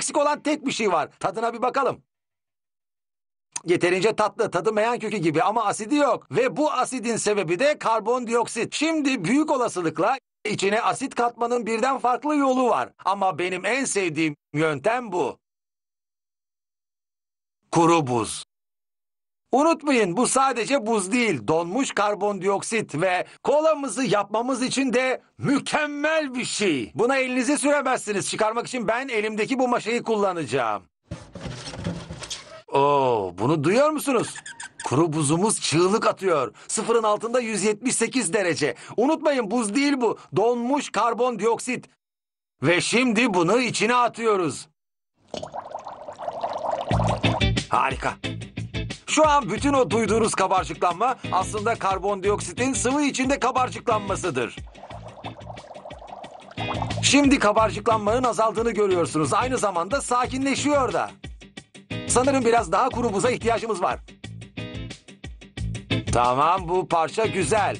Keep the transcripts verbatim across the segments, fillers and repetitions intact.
Eksik olan tek bir şey var. Tadına bir bakalım. Yeterince tatlı, tadı meyan kökü gibi ama asidi yok. Ve bu asidin sebebi de karbondioksit. Şimdi büyük olasılıkla içine asit katmanın birden farklı yolu var. Ama benim en sevdiğim yöntem bu. Kuru buz. Unutmayın, bu sadece buz değil, donmuş karbondioksit ve kolamızı yapmamız için de mükemmel bir şey. Buna elinizi süremezsiniz. Çıkarmak için ben elimdeki bu maşayı kullanacağım. Oo, bunu duyuyor musunuz? Kuru buzumuz çığlık atıyor. Sıfırın altında yüz yetmiş sekiz derece. Unutmayın, buz değil bu. Donmuş karbondioksit. Ve şimdi bunu içine atıyoruz. Harika. Şu an bütün o duyduğunuz kabarcıklanma aslında karbondioksitin sıvı içinde kabarcıklanmasıdır. Şimdi kabarcıklanmanın azaldığını görüyorsunuz. Aynı zamanda sakinleşiyor da. Sanırım biraz daha kuru buza ihtiyacımız var. Tamam, bu parça güzel.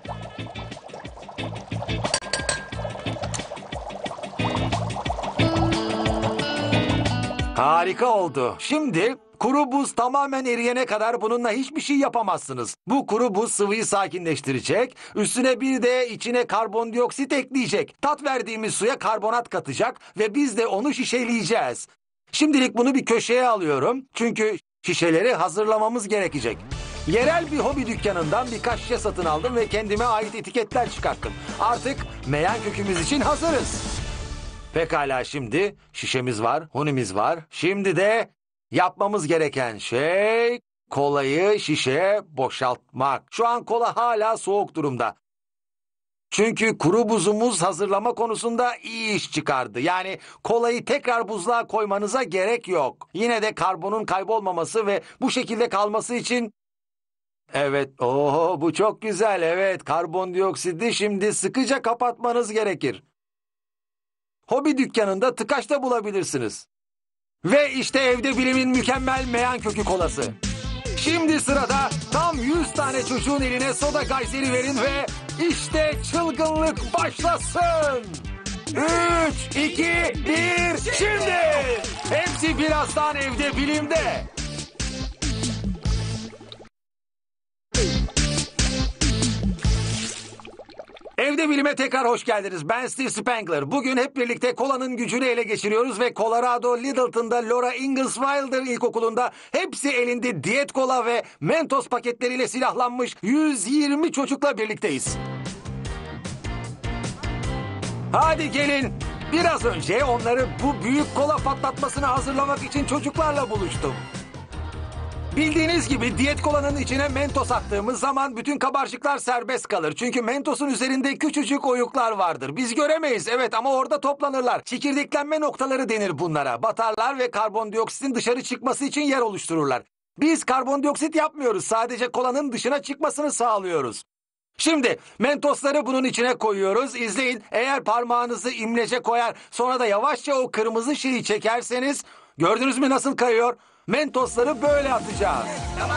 Harika oldu. Şimdi kuru buz tamamen eriyene kadar bununla hiçbir şey yapamazsınız. Bu kuru buz sıvıyı sakinleştirecek, üstüne bir de içine karbondioksit ekleyecek. Tat verdiğimiz suya karbonat katacak ve biz de onu şişeleyeceğiz. Şimdilik bunu bir köşeye alıyorum çünkü şişeleri hazırlamamız gerekecek. Yerel bir hobi dükkanından birkaç şişe satın aldım ve kendime ait etiketler çıkarttım. Artık meyan kökümüz için hazırız. Pekala, şimdi şişemiz var, hunimiz var. Şimdi de yapmamız gereken şey kolayı şişeye boşaltmak. Şu an kola hala soğuk durumda. Çünkü kuru buzumuz hazırlama konusunda iyi iş çıkardı. Yani kolayı tekrar buzluğa koymanıza gerek yok. Yine de karbonun kaybolmaması ve bu şekilde kalması için... Evet, oho, bu çok güzel. Evet, karbondioksidi şimdi sıkıca kapatmanız gerekir. Hobi dükkanında tıkaçta bulabilirsiniz. Ve işte evde bilimin mükemmel meyan kökü kolası. Şimdi sırada tam yüz tane çocuğun eline soda gayseri verin ve işte çılgınlık başlasın. Üç, iki, bir, şimdi! Hepsi birazdan evde bilimde. Evde Bilim'e tekrar hoş geldiniz. Ben Steve Spangler. Bugün hep birlikte kolanın gücünü ele geçiriyoruz ve Colorado Littleton'da Laura Ingalls Wilder İlkokulu'nda hepsi elinde diyet kola ve Mentos paketleriyle silahlanmış yüz yirmi çocukla birlikteyiz. Hadi gelin. Biraz önce onları bu büyük kola patlatmasını hazırlamak için çocuklarla buluştum. Bildiğiniz gibi diyet kolanın içine Mentos attığımız zaman bütün kabarcıklar serbest kalır. Çünkü Mentos'un üzerinde küçücük oyuklar vardır. Biz göremeyiz, evet, ama orada toplanırlar. Çekirdeklenme noktaları denir bunlara. Batarlar ve karbondioksitin dışarı çıkması için yer oluştururlar. Biz karbondioksit yapmıyoruz. Sadece kolanın dışına çıkmasını sağlıyoruz. Şimdi Mentosları bunun içine koyuyoruz. İzleyin. Eğer parmağınızı imlece koyar, sonra da yavaşça o kırmızı şeyi çekerseniz... Gördünüz mü nasıl kayıyor? Mentosları böyle atacağız. Tamam.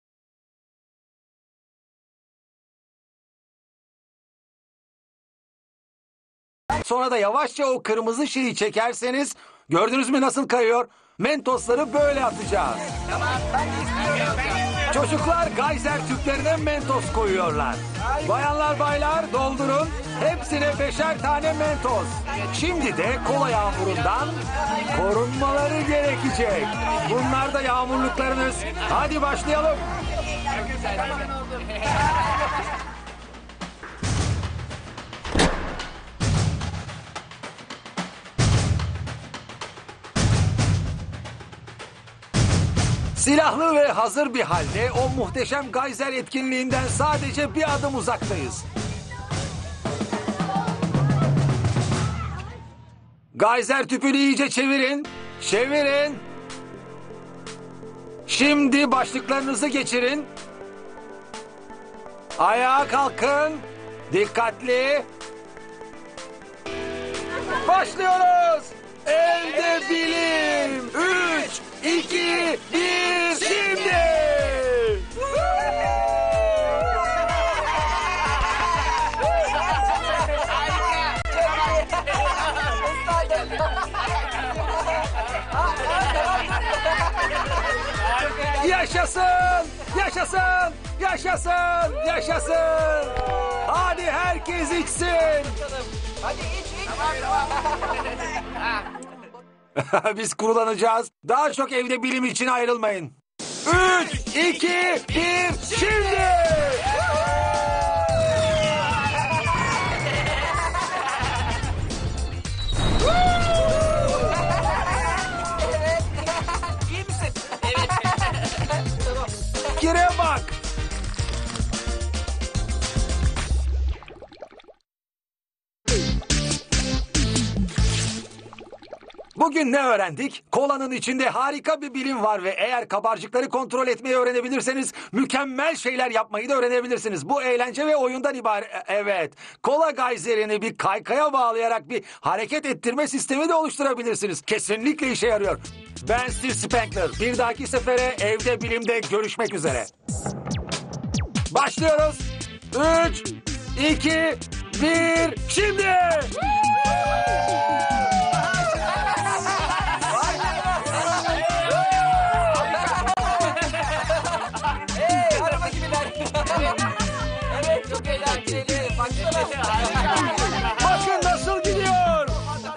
Sonra da yavaşça o kırmızı şeyi çekerseniz... Gördünüz mü nasıl kayıyor? Mentosları böyle atacağız. Tamam. Ben istiyorum. Çocuklar gayzer tüplerine Mentos koyuyorlar. Bayanlar baylar doldurun. Hepsine beşer tane Mentos. Şimdi de kola yağmurundan korunmaları gerekecek. Bunlar da yağmurluklarınız. Hadi başlayalım. Silahlı ve hazır bir halde o muhteşem gayzer etkinliğinden sadece bir adım uzaktayız. Gayzer tüpünü iyice çevirin. Çevirin. Şimdi başlıklarınızı geçirin. Ayağa kalkın. Dikkatli. Başlıyoruz. Evde bilim. Üç, iki, bir, şimdi. Yaşasın! Yaşasın! Yaşasın! Yaşasın! Hadi herkes içsin! Hadi iç iç. Biz kurulanacağız. Daha çok evde bilim için ayrılmayın. Üç, iki, bir, şimdi! İyi misin? Evet. Gire bak! Bugün ne öğrendik? Kolanın içinde harika bir bilim var ve eğer kabarcıkları kontrol etmeyi öğrenebilirseniz mükemmel şeyler yapmayı da öğrenebilirsiniz. Bu eğlence ve oyundan ibaret. Evet, kola gayzerini bir kaykaya bağlayarak bir hareket ettirme sistemi de oluşturabilirsiniz. Kesinlikle işe yarıyor. Ben Steve Spankler. Bir dahaki sefere evde bilimde görüşmek üzere. Başlıyoruz. Üç, iki, bir, şimdi! Hey, araba gibiler. Evet. Evet, çok eğlenceli. Baksana. Bakın nasıl gidiyor.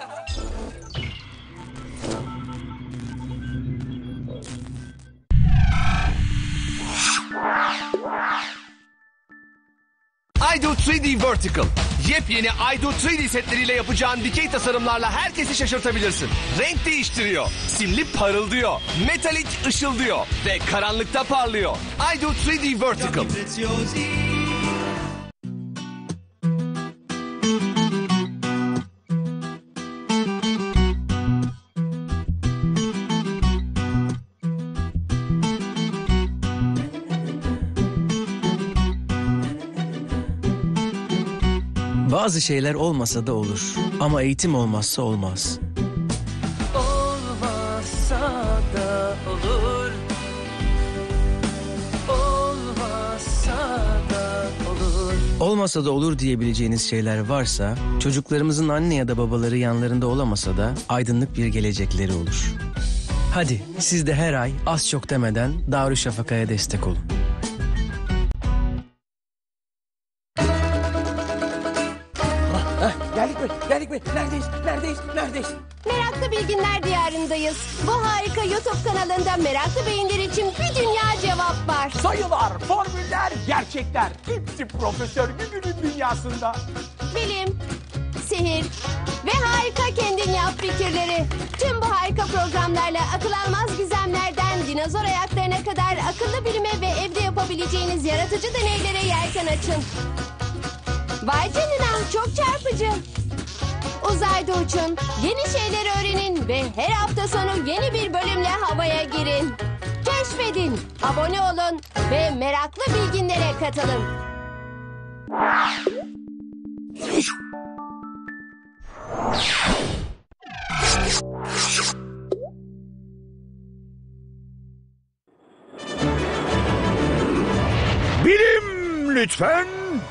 Aydo üç D Vertical. Yepyeni Aydo üç D setleriyle yapacağın dikey tasarımlarla herkesi şaşırtabilirsin. Renk değiştiriyor, simli parıldıyor, metalik ışıldıyor ve karanlıkta parlıyor. Aydo üç D Vertical. Bazı şeyler olmasa da olur. Ama eğitim olmazsa olmaz. Olmazsa da olur. Olmazsa da olur. Olmasa da olur diyebileceğiniz şeyler varsa, çocuklarımızın anne ya da babaları yanlarında olamasa da aydınlık bir gelecekleri olur. Hadi siz de her ay az çok demeden Darüşşafaka'ya destek olun. Geldik mi? Geldik mi? Neredeyiz? Neredeyiz? Neredeyiz? Meraklı Bilginler Diyarı'ndayız. Bu harika YouTube kanalında meraklı beyinler için bir dünya cevap var. Sayılar, formüller, gerçekler. Hepsi Profesör Gügü'nün dünyasında. Bilim, sihir ve harika kendin yap fikirleri. Tüm bu harika programlarla akıl almaz gizemlerden dinozor ayaklarına kadar akıllı bilime ve evde yapabileceğiniz yaratıcı deneylere yelken açın. Vay canına, çok çarpıcı. Uzayda uçun, yeni şeyler öğrenin ve her hafta sonu yeni bir bölümle havaya girin. Keşfedin, abone olun ve meraklı bilginlere katılın. Bilim lütfen.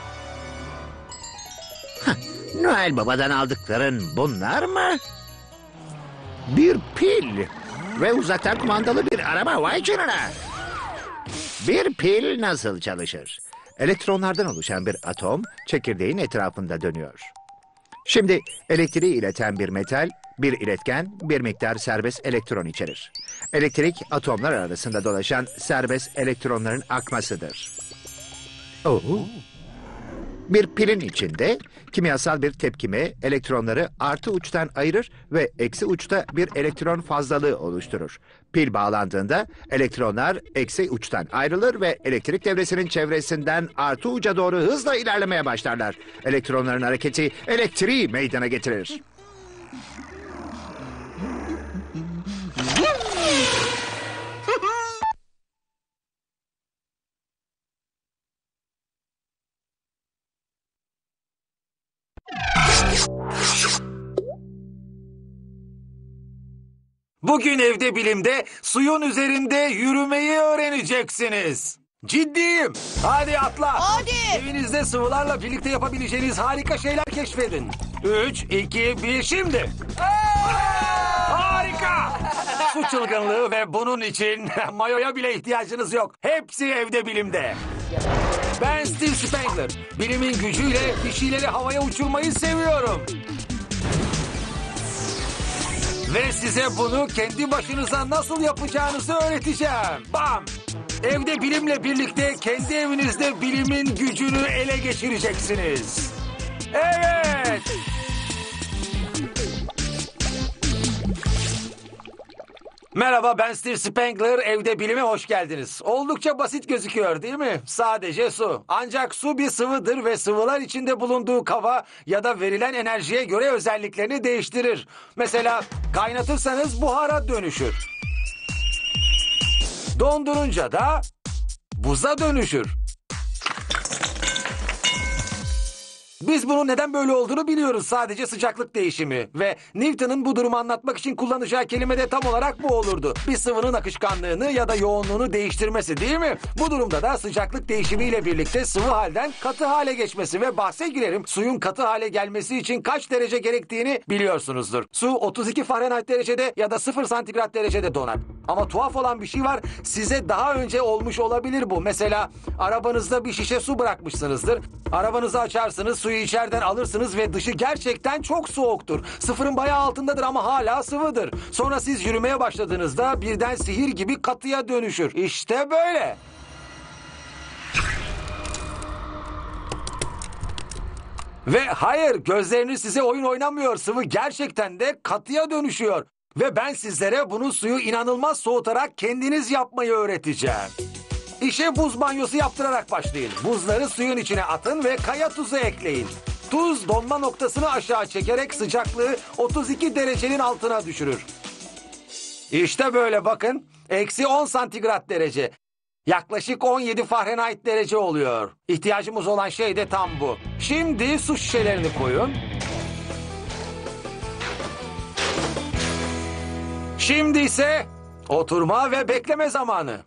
Noel Baba'dan aldıkların bunlar mı? Bir pil ve uzaktan kumandalı bir araba, vay canına. Bir pil nasıl çalışır? Elektronlardan oluşan bir atom çekirdeğin etrafında dönüyor. Şimdi elektriği ileten bir metal, bir iletken, bir miktar serbest elektron içerir. Elektrik atomlar arasında dolaşan serbest elektronların akmasıdır. Oo. Bir pilin içinde kimyasal bir tepkime elektronları artı uçtan ayırır ve eksi uçta bir elektron fazlalığı oluşturur. Pil bağlandığında elektronlar eksi uçtan ayrılır ve elektrik devresinin çevresinden artı uca doğru hızla ilerlemeye başlarlar. Elektronların hareketi elektriği meydana getirir. Bugün evde bilimde suyun üzerinde yürümeyi öğreneceksiniz. Ciddiyim. Hadi atla. Hadi. Evinizde sıvılarla birlikte yapabileceğiniz harika şeyler keşfedin. Üç, iki, bir, şimdi. Harika. Su su çılgınlığı ve bunun için mayoya bile ihtiyacınız yok. Hepsi evde bilimde. Ben Steve Spangler. Bilimin gücüyle bir şeyleri havaya uçurmayı seviyorum. Ve size bunu kendi başınıza nasıl yapacağınızı öğreteceğim. Bam! Evde bilimle birlikte kendi evinizde bilimin gücünü ele geçireceksiniz. Evet! Merhaba, ben Steve Spangler. Evde bilime hoş geldiniz. Oldukça basit gözüküyor değil mi? Sadece su. Ancak su bir sıvıdır ve sıvılar içinde bulunduğu kaba ya da verilen enerjiye göre özelliklerini değiştirir. Mesela kaynatırsanız buhara dönüşür. Dondurunca da buza dönüşür. Biz bunun neden böyle olduğunu biliyoruz. Sadece sıcaklık değişimi. Ve Newton'un bu durumu anlatmak için kullanacağı kelime de tam olarak bu olurdu. Bir sıvının akışkanlığını ya da yoğunluğunu değiştirmesi değil mi? Bu durumda da sıcaklık değişimiyle birlikte sıvı halden katı hale geçmesi ve bahse girerim. Suyun katı hale gelmesi için kaç derece gerektiğini biliyorsunuzdur. Su otuz iki Fahrenheit derecede ya da sıfır santigrat derecede donar. Ama tuhaf olan bir şey var. Size daha önce olmuş olabilir bu. Mesela arabanızda bir şişe su bırakmışsınızdır. Arabanızı açarsınız, suyu içeriden alırsınız ve dışı gerçekten çok soğuktur. Sıfırın bayağı altındadır ama hala sıvıdır. Sonra siz yürümeye başladığınızda birden sihir gibi katıya dönüşür. İşte böyle. Ve hayır, gözleriniz size oyun oynamıyor. Sıvı gerçekten de katıya dönüşüyor. Ve ben sizlere bunu suyu inanılmaz soğutarak kendiniz yapmayı öğreteceğim. İşe buz banyosu yaptırarak başlayın. Buzları suyun içine atın ve kaya tuzu ekleyin. Tuz donma noktasını aşağı çekerek sıcaklığı otuz iki derecenin altına düşürür. İşte böyle bakın. Eksi on santigrat derece. Yaklaşık on yedi Fahrenheit derece oluyor. İhtiyacımız olan şey de tam bu. Şimdi su şişelerini koyun. Şimdi ise oturma ve bekleme zamanı.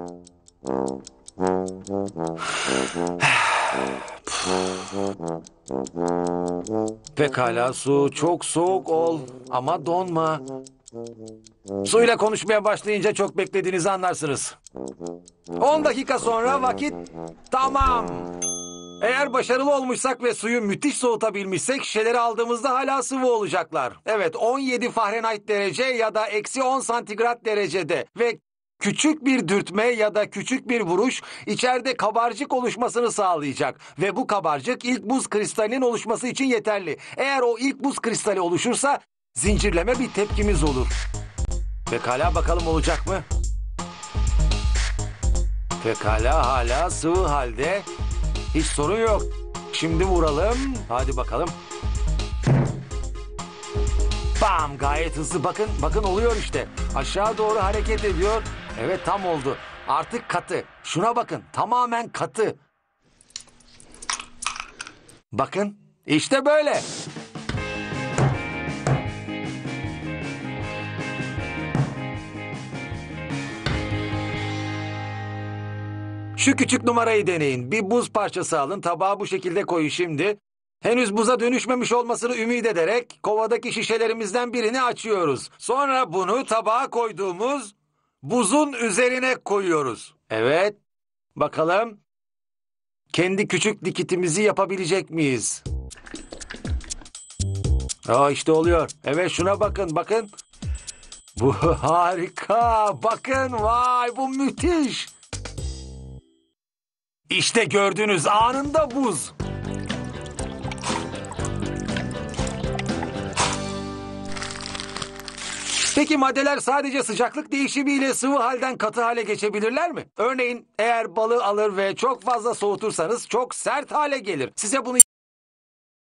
Pekala, su çok soğuk ol ama donma. Suyla konuşmaya başlayınca çok beklediğinizi anlarsınız. on dakika sonra vakit tamam. Eğer başarılı olmuşsak ve suyu müthiş soğutabilmişsek şişeleri aldığımızda hala sıvı olacaklar. Evet, on yedi Fahrenheit derece ya da eksi on santigrat derecede ve küçük bir dürtme ya da küçük bir vuruş içeride kabarcık oluşmasını sağlayacak. Ve bu kabarcık ilk buz kristalinin oluşması için yeterli. Eğer o ilk buz kristali oluşursa zincirleme bir tepkimiz olur. Pekala, bakalım olacak mı? Pekala, hala sıvı halde. Hiç sorun yok. Şimdi vuralım. Hadi bakalım. Bam, gayet hızlı. Bakın, bakın oluyor işte. Aşağı doğru hareket ediyor. Evet, tam oldu. Artık katı. Şuna bakın, tamamen katı. Bakın, işte böyle. Şu küçük numarayı deneyin. Bir buz parçası alın, tabağa bu şekilde koyun şimdi. Henüz buza dönüşmemiş olmasını ümit ederek kovadaki şişelerimizden birini açıyoruz. Sonra bunu tabağa koyduğumuz buzun üzerine koyuyoruz. Evet, bakalım kendi küçük dikitimizi yapabilecek miyiz? Aa, işte oluyor. Evet, şuna bakın, bakın. Bu harika. Bakın, vay, bu müthiş. İşte gördüğünüz anında buz. Peki maddeler sadece sıcaklık değişimiyle sıvı halden katı hale geçebilirler mi? Örneğin eğer balığı alır ve çok fazla soğutursanız çok sert hale gelir. Size bunu